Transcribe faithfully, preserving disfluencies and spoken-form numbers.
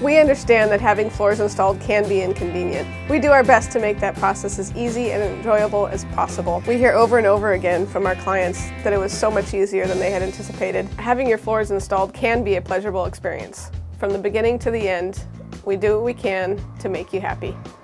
We understand that having floors installed can be inconvenient. We do our best to make that process as easy and enjoyable as possible. We hear over and over again from our clients that it was so much easier than they had anticipated. Having your floors installed can be a pleasurable experience. From the beginning to the end, we do what we can to make you happy.